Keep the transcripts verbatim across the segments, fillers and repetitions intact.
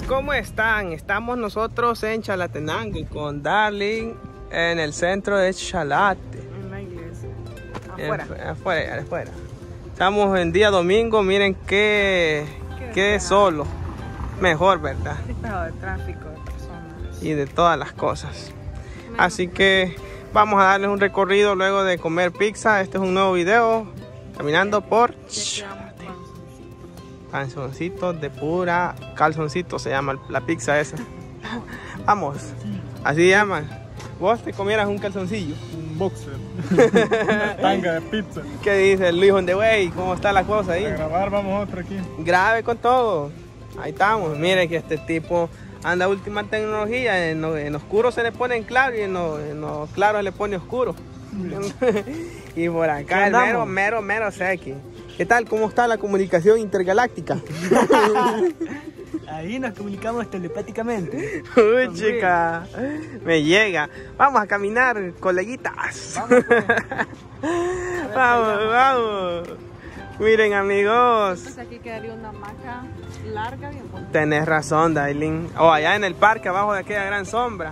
¿cómo están? Estamos nosotros en Chalatenango con Darling en el centro de Chalate. En la iglesia. Afuera. En, afuera, afuera. Estamos en día domingo, miren qué, qué, qué solo. Mejor, ¿verdad? Despejado de tráfico, de personas. Y de todas las cosas. Así que vamos a darles un recorrido luego de comer pizza. Este es un nuevo video. Caminando por Calzoncitos de pura calzoncito se llama la pizza esa. Vamos, así se llama. Vos te comieras un calzoncillo. Un boxer. Una tanga de pizza. ¿Qué dice Luis on the way? ¿Cómo está la cosa ahí? A grabar vamos otro aquí. Grave con todo. Ahí estamos. Miren que este tipo anda última tecnología. En, lo, en oscuro se le pone en claro y en lo, en lo claro se le pone oscuro. Y por acá el mero, mero, mero sexy. ¿Qué tal? ¿Cómo está la comunicación intergaláctica? Ahí nos comunicamos telepáticamente. Uy, chica, me llega. Vamos a caminar, coleguitas. Vamos, vamos, vamos. Miren, amigos. Entonces aquí quedaría una hamaca larga bien bonita. Tenés razón, Dailin. O oh, allá en el parque, abajo de aquella gran sombra.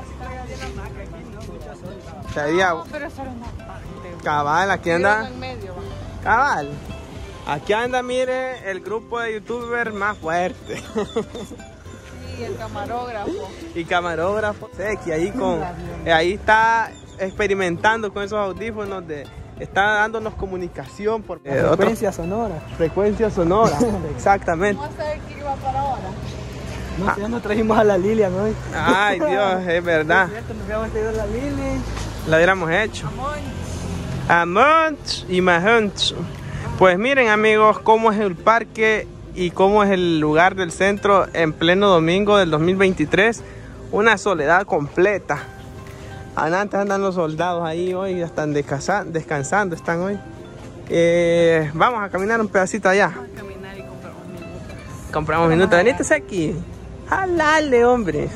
No, pero eso era una parte. Cabal, aquí anda. En medio, Cabal. Aquí anda, mire, el grupo de youtubers más fuerte. Sí, el camarógrafo. Y camarógrafo. Seki, ahí con, eh, ahí está experimentando con esos audífonos de, está dándonos comunicación por eh, frecuencia otro, sonora. Frecuencia sonora, exactamente. ¿Cómo saber qué iba para ahora? No, ah. ya nos trajimos a la Lilian hoy. Ay, Dios, es verdad. Es cierto, nos habíamos traído a la Lilian. La hubiéramos hecho. Amont y Mahont. Pues miren, amigos, cómo es el parque y cómo es el lugar del centro en pleno domingo del dos mil veintitrés. Una soledad completa. Antes andan los soldados ahí hoy, ya están descansando, descansando están hoy. Eh, vamos a caminar un pedacito allá. Vamos a caminar y compramos minutos. Compramos minutos. Venite aquí. Jalale, hombre.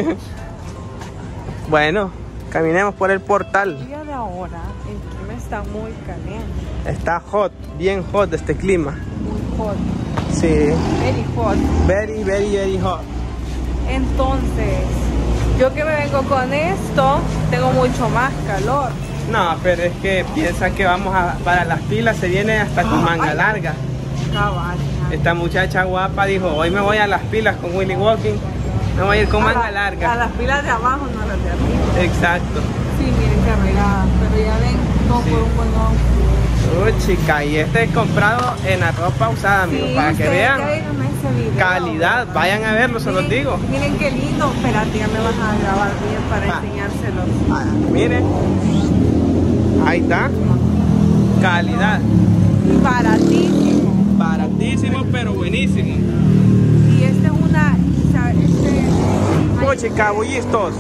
Bueno, caminemos por el portal. El día de ahora, el clima está muy caliente. Está hot, bien hot este clima. Muy hot. Sí. Very hot. Very, very, very hot. Entonces, yo que me vengo con esto, tengo mucho más calor. No, pero es que piensa que vamos a, para las pilas, se viene hasta con manga Ay. larga. Cabal. Esta muchacha guapa dijo, hoy me voy a las pilas con Willy Walking. Me voy a ir con manga A larga. A las pilas de abajo, no a las de arriba. Exacto. Sí, miren qué arreglada. Pero ya ven, todo Sí. por un buen outfit. Uy, chica, y este es comprado en la ropa usada, amigos, Sí, para que ustedes vean. ya vieron ese video, Calidad, ¿verdad? vayan a verlo, se los Miren- digo. Miren qué lindo. Espérate, ya me vas a grabar bien para Ah. enseñárselos. Ah, miren. Ahí está. Calidad. Y baratísimo. Baratísimo, pero buenísimo. Y este es una... o sea, este... Uy, chica, bullistos.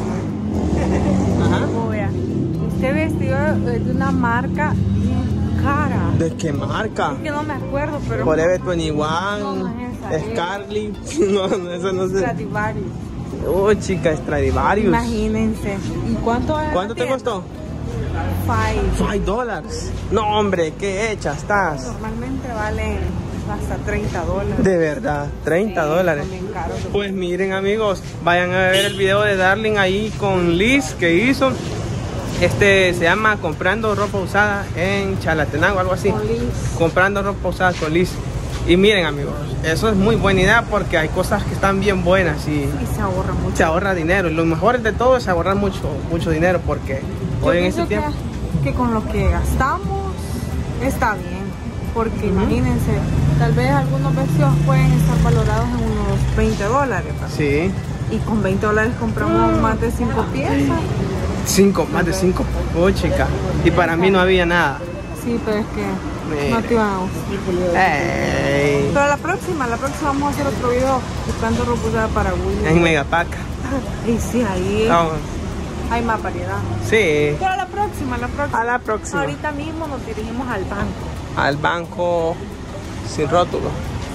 Ajá. Vea, este vestido es de una marca bien cara. ¿De qué marca? Es que no me acuerdo, pero... Forever No, veintiuno, no es esa, es- Scarly. No, no, eso no sé. Stradivarius. Uy, chica, Stradivarius. Imagínense. ¿Y cuánto es? ¿Cuánto te costó? Five. Five dólares. No, hombre, qué hecha estás. Normalmente valen hasta treinta dólares. De verdad, treinta dólares. Son bien caros. Pues miren, amigos, vayan a ver el video de Darling ahí con Liz que hizo. Este se llama Comprando Ropa Usada en Chalatenango, algo así. Con Liz. Comprando ropa usada con Liz. Y miren, amigos, eso es muy buena idea porque hay cosas que están bien buenas y Y se ahorra mucho. se ahorra dinero. Y lo mejor de todo es ahorrar mucho, mucho dinero porque Yo hoy en pienso este que, tiempo... que con lo que gastamos está bien. Porque imagínense, tal vez algunos vestidos pueden estar valorados en unos veinte dólares. ¿verdad? Sí, Y con veinte dólares compramos más de cinco piezas. cinco, más de cinco. Oh, chica. Y para mí no había nada. Sí, pero es que Mira. no te iban a gustar. Ey, Pero la próxima, la próxima vamos a hacer otro video buscando ropa usada para Willy. en Megapaca. Y sí, ahí Vamos. hay más variedad. Sí, Pero la próxima, la próxima. a la próxima. Ahorita mismo nos dirigimos al banco. Al banco sin rótulo.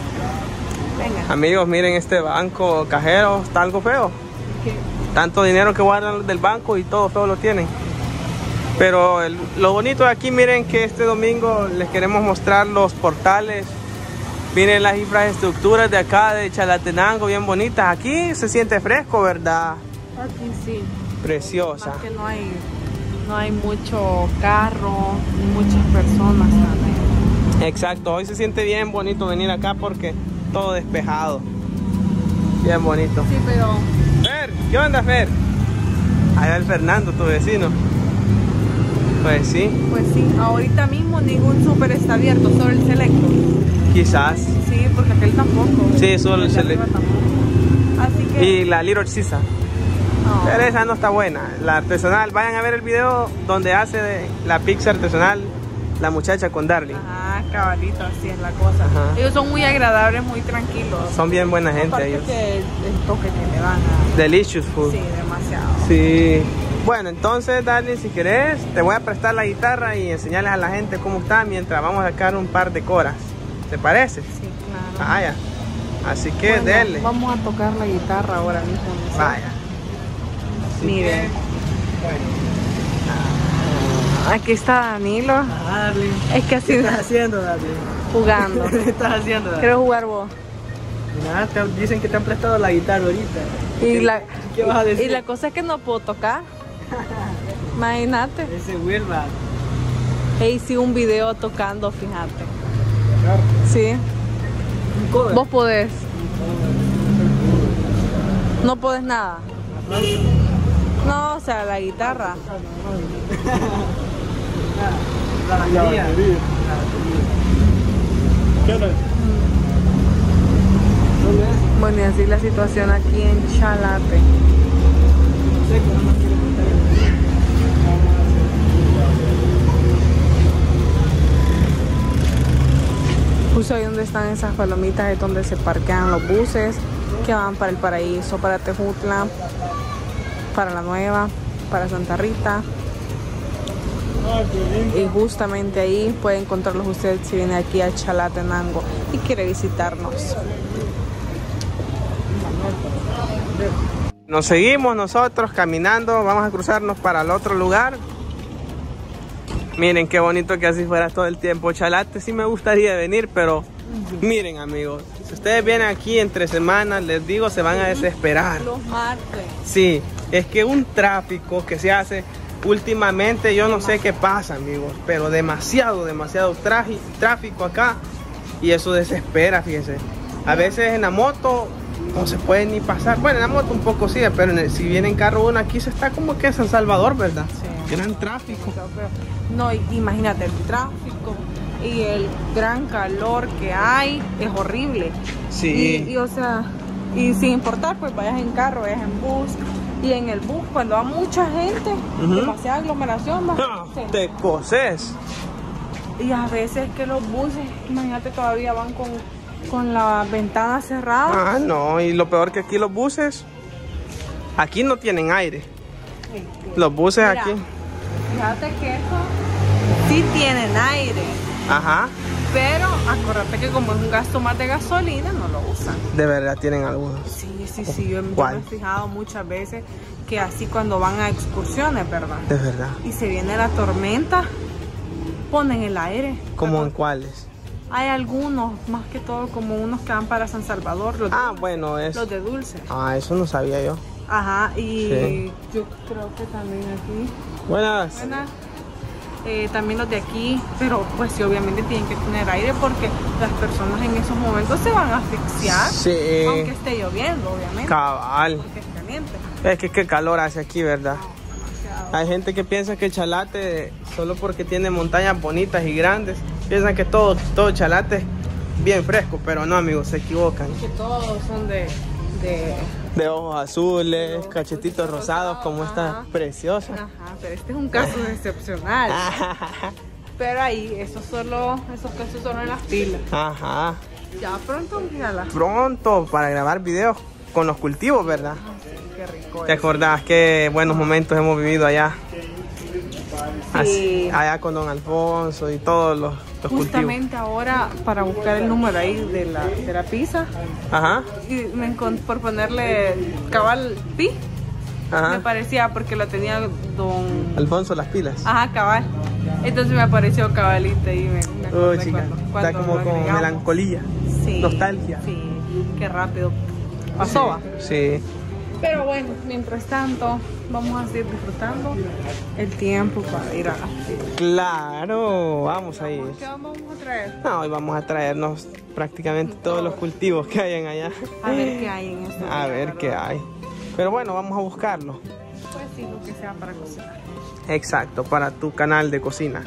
Venga. Amigos, miren este banco cajero, está algo feo. ¿Qué? Tanto dinero que guardan del banco y todo feo lo tienen. Pero el- lo bonito de aquí, miren que este domingo les queremos mostrar los portales Miren las infraestructuras de acá de Chalatenango, bien bonitas. Aquí se siente fresco, ¿verdad? Aquí sí. Preciosa. Más que no hay, no hay mucho carro, ni muchas personas también. Exacto, hoy se siente bien bonito venir acá porque todo despejado. Bien bonito. Sí, pero... Fer, ¿qué onda, Fer? Allá el Fernando, tu vecino. Pues sí. Pues sí, ahorita mismo ningún súper está abierto, solo el Selecto. Quizás. Sí, porque aquel tampoco. Sí, solo el de arriba Selecto. tampoco. Así que... Y la Little Caesar. no. Pero esa no está buena. La artesanal, vayan a ver el video donde hace de la pizza artesanal la muchacha con Darling. Ajá, cabalito, así es la cosa. Ajá. Ellos son muy agradables, muy tranquilos. Son bien buena gente Aparte ellos. que el, el toque que le dan a... Delicious food. Sí, demasiado. Sí. Bueno, entonces, Darling, si querés, te voy a prestar la guitarra y enseñarles a la gente cómo está mientras vamos a sacar un par de coras. ¿Te parece? Sí, claro. Vaya. Así que Bueno, denle. vamos a tocar la guitarra ahora mismo. ¿no? Vaya. Así Miren. que, bueno. Aquí está Danilo. Ah, Darling. Es que así ¿Qué estás haciendo, Darling? jugando. ¿Qué estás haciendo, Darling? ¿Quieres jugar vos? Nada, te dicen que te han prestado la guitarra ahorita. Y la, ¿Qué vas a decir? y la cosa es que no puedo tocar. Imagínate. Ese Wilbur. E hice un video tocando, fíjate. Sí. Un cover. Vos podés. No podés nada. No, o sea, la guitarra. La batería. ¿Qué onda? Bueno, y así la situación aquí en Chalate. Justo ahí donde están esas palomitas es donde se parquean los buses que van para el Paraíso, para Tejutla, para La Nueva, para Santa Rita. Y justamente ahí puede encontrarlos usted si viene aquí a Chalatenango y quiere visitarnos. Nos seguimos nosotros caminando, vamos a cruzarnos para el otro lugar. Miren qué bonito que así fuera todo el tiempo. Chalate sí me gustaría venir, pero miren, amigos, si ustedes vienen aquí entre semanas, les digo, se van a desesperar. Los martes. Sí, es que un tráfico que se hace últimamente, yo no sé qué pasa, amigos, pero demasiado, demasiado tráfico acá y eso desespera, fíjense. A veces en la moto no se puede ni pasar. Bueno, en la moto un poco sí, pero en el, si viene en carro uno aquí se está como que en San Salvador, ¿verdad? Sí. Gran tráfico. No, imagínate el tráfico y el gran calor que hay, es horrible. Sí. Y, y o sea, y sin importar, pues vayas en carro, vayas en bus. Y en el bus, cuando va mucha gente, Ujú. demasiada aglomeración, va. No, Sí. te coses. Y a veces que los buses, imagínate, todavía van con, con la ventana cerrada. Ah, no, y lo peor que aquí los buses, aquí no tienen aire. Los buses Mira, aquí. Fíjate que eso sí tienen aire, Ajá, pero acuérdate que como es un gasto más de gasolina, no lo usan. de verdad tienen algunos. Sí, sí, sí, yo, yo ¿Cuál? me he fijado muchas veces que así cuando van a excursiones, ¿verdad? De verdad. Y se viene la tormenta, ponen el aire. ¿Cómo en cuáles? Hay algunos, más que todo como unos que van para San Salvador, los, Ah, bueno, es. los de dulce. Ah, eso no sabía yo. Ajá, y Sí. yo creo que también aquí. Buenas. Buenas. Eh, también los de aquí, pero pues sí, obviamente tienen que tener aire porque las personas en esos momentos se van a asfixiar, Sí. aunque esté lloviendo, obviamente, Cabal. porque es caliente. Es que qué calor hace aquí, ¿verdad? Demasiado. Hay gente que piensa que Chalate, solo porque tiene montañas bonitas y grandes, piensan que todo, todo Chalate es bien fresco, pero no, amigos, se equivocan. Que todos son de, de De ojos azules, cachetitos rosados, como esta Ajá. preciosa. Ajá, pero este es un caso excepcional. Pero ahí, eso solo, esos casos solo en las pilas. Ajá. Ya pronto, mírala. Pronto para grabar videos con los cultivos, ¿verdad? Qué rico ¿Te es. acordás qué buenos momentos hemos vivido allá? Así, Sí. allá con don Alfonso y todos los, los cultivos. Justamente ahora, para buscar el número ahí de la, de la pizza, Ajá. y me encont- por ponerle cabal pi, Ajá. Me parecía porque lo tenía don... Alfonso Las Pilas. Ajá, cabal. Entonces me apareció cabalita y me, me Oh, acordé chica, cuando, está cuando como lo con agregamos. melancolía, Sí, nostalgia. Sí, qué rápido pasó. va. Sí. Pero bueno, mientras tanto, vamos a seguir disfrutando el tiempo para ir a la fiesta. Claro, vamos a ir. ¿Qué vamos a traer? No, hoy vamos a traernos prácticamente todos los cultivos que hayan allá. A ver qué hay en este A día, ver ¿verdad? qué hay. Pero bueno, vamos a buscarlo. Pues sí, lo que sea para cocinar. Exacto, para tu canal de cocina.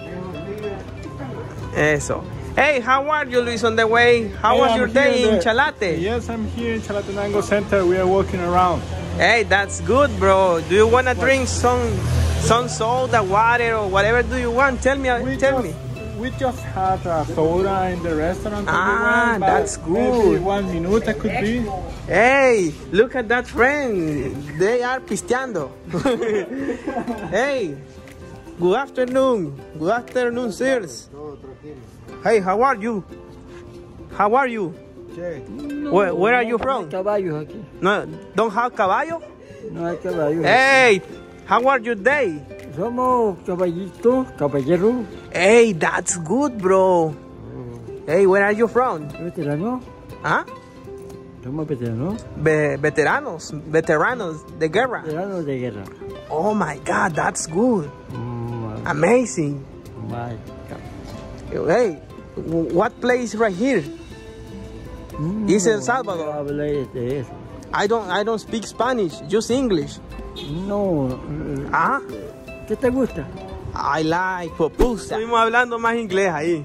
Eso. Hey, how are you, Luis, on the way? How Hey, was I'm your here day in the- Chalate? Yes, I'm here in Chalatenango Center. We are walking around. Hey, that's good, bro. Do you want to drink some some soda, water, or whatever do you want? Tell me, We tell just, me. We just had a soda in the restaurant. that we Ah, went, but that's Maybe good. one minute could be. Hey, look at that friend. They are pisteando. Hey, good afternoon. Good afternoon, sirs. Hey, how are you? How are you? Where, where are you from? Caballos aquí. No, don't have caballo? No hay caballos. Hey, how are your day? Somos caballitos, caballeros, Hey, that's good, bro. Hey, where are you from? veteranos. ¿Ah? Somos veteranos. Ve- veteranos, veteranos de guerra. Veteranos de guerra. Oh my God, that's good. Mm, Amazing. my Hey, w- what place right here? God. It's El No, Salvador. no hablé de eso. I don't, I don't speak Spanish, just English. No. eh, Ah, ¿Qué te gusta? I like pupusa. Estuvimos hablando más inglés ahí.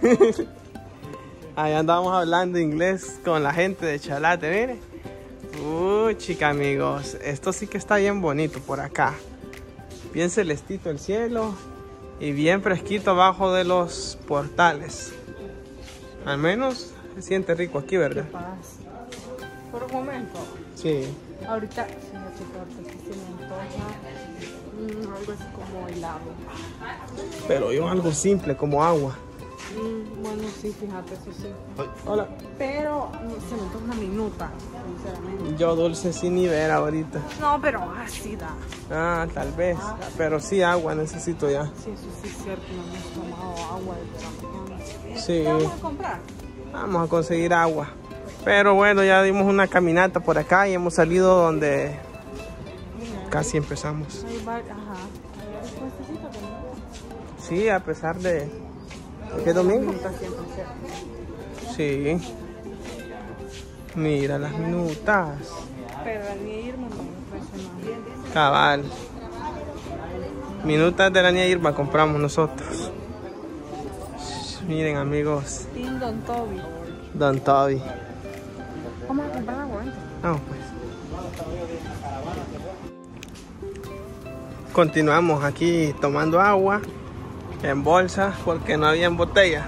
Ahí andábamos hablando inglés con la gente de Chalate, mire. Uy, chica, amigos, esto sí que está bien bonito por acá. Bien celestito el cielo y bien fresquito abajo de los portales. Al menos se siente rico aquí, ¿verdad? Paz. Por un momento. Sí. Ahorita, fíjate que ahorita sí se me antoja mm, algo así como helado. Pero yo algo simple como agua. Mm, bueno, sí, fíjate, eso sí. Hola. Pero mm, se me antoja una minuta, sinceramente. Yo dulce sin ni ver ahorita. No, pero ácida. Ah, tal vez. Pero sí agua necesito ya. Sí, eso sí es cierto, no hemos tomado agua desde la mañana. Sí. ¿Qué vamos a comprar? Vamos a conseguir agua. Pero bueno, ya dimos una caminata por acá y hemos salido donde casi empezamos. Hay bar- ajá. Hay varios puestecitos que no. Sí, a pesar de... ¿Qué domingo? Minutas siempre cierto. Sí. Mira las minutas. Pero la niña Irma no me impresiona. Cabal. Minutas de la niña Irma compramos nosotros. Miren, amigos. Tim Don Toby. Don Toby. Vamos a comprar agua, ¿eh? Vamos pues. Continuamos aquí tomando agua en bolsa porque no había en botella.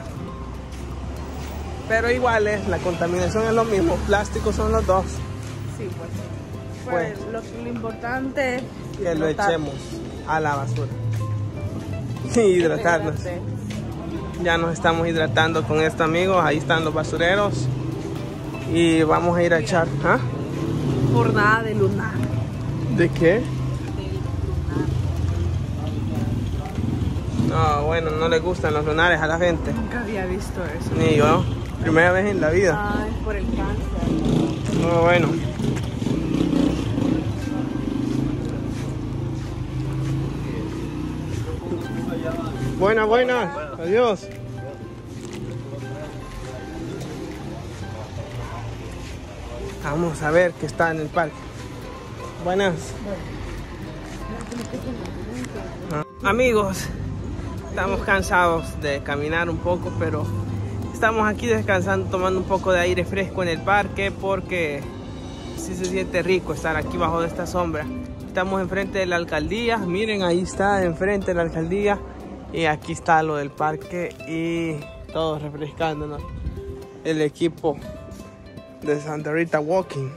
Pero igual es, la contaminación es lo mismo, plásticos son los dos. Sí, pues. Pues, lo, lo importante es Que lo disfrutar. echemos a la basura. Y hidratarnos. Este, Ya nos estamos hidratando con esto, amigos. Ahí están los basureros. Y vamos a ir a echar. ¿Ah? Jornada de lunar. ¿De qué? No, bueno, no le gustan los lunares a la gente. Nunca había visto eso. Ni yo. Primera vez en la vida. Ah, es por el cáncer. Muy bueno. Buenas, buenas. Adiós. Vamos a ver qué está en el parque. Buenas. Ah, amigos, estamos cansados de caminar un poco, pero estamos aquí descansando, tomando un poco de aire fresco en el parque porque sí se siente rico estar aquí bajo de esta sombra. Estamos enfrente de la alcaldía, miren, ahí está enfrente de la alcaldía y aquí está lo del parque y todos refrescándonos. El equipo de Santa Rita Walking.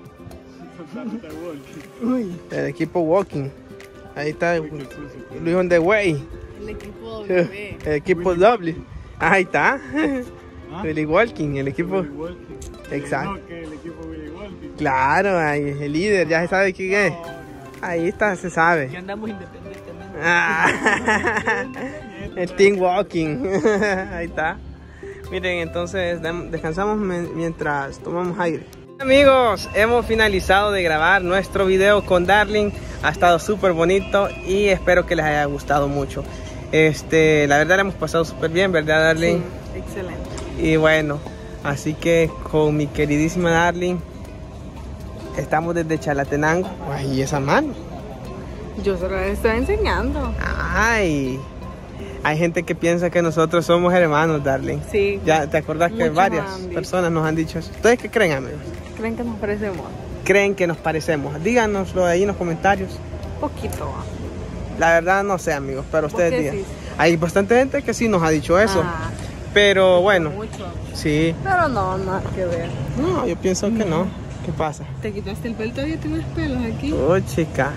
El equipo Walking. Ahí está Luis on the way. El equipo W. El equipo W. Ahí está. ¿Ah? Willy Walking, el equipo. Willy Walking. Exacto. No, que el equipo Willy Walking. Claro, ahí, el líder, ya se sabe quién es. Ahí está, se sabe. Que andamos independientemente. Ah, el team walking. Ahí está. Miren, entonces descansamos mientras tomamos aire. Amigos, hemos finalizado de grabar nuestro video con Darling. Ha estado súper bonito y espero que les haya gustado mucho. Este, la verdad la hemos pasado súper bien, ¿verdad, Darling? Sí, excelente. Y bueno, así que con mi queridísima Darling estamos desde Chalatenango. Ay, esa mano. Yo se lo estoy enseñando. Ay, hay gente que piensa que nosotros somos hermanos, Darling. Sí. Ya te acordás que Muchos varias han dicho. personas nos han dicho eso. ¿Ustedes qué creen, amigos? ¿Creen que nos parecemos? ¿Creen que nos parecemos? Díganoslo ahí en los comentarios. Poquito. La verdad no sé, amigos, pero ustedes qué digan. sí? Hay bastante gente que sí nos ha dicho eso. Ah, Pero bueno, mucho. sí. Pero no, nada que ver. No, yo pienso que no. ¿Qué pasa? Te quitaste el pelo, todavía tienes pelos aquí. Oh, chica.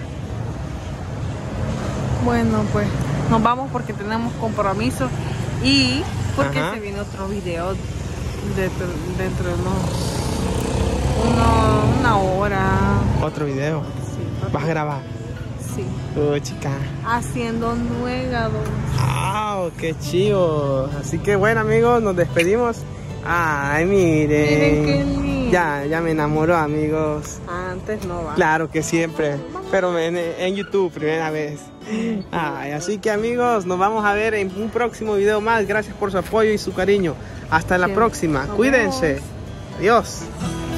Bueno, pues nos vamos porque tenemos compromiso y porque Ajá. se viene otro video dentro, dentro de unos, uno- una hora. Otro video. Sí, ¿Vas a grabar? sí. Oh, chica. Haciendo nuegado. ¡Ah, qué chivo! Así que bueno, amigos, nos despedimos. Ay, miren. Miren qué lindo. Ya, ya me enamoró, amigos. Antes no va. Claro que siempre, pero en, en YouTube, primera vez. Ay, así que amigos, nos vamos a ver en un próximo video más. Gracias por su apoyo y su cariño. Hasta la Sí. próxima. Nos Cuídense. vemos. Adiós.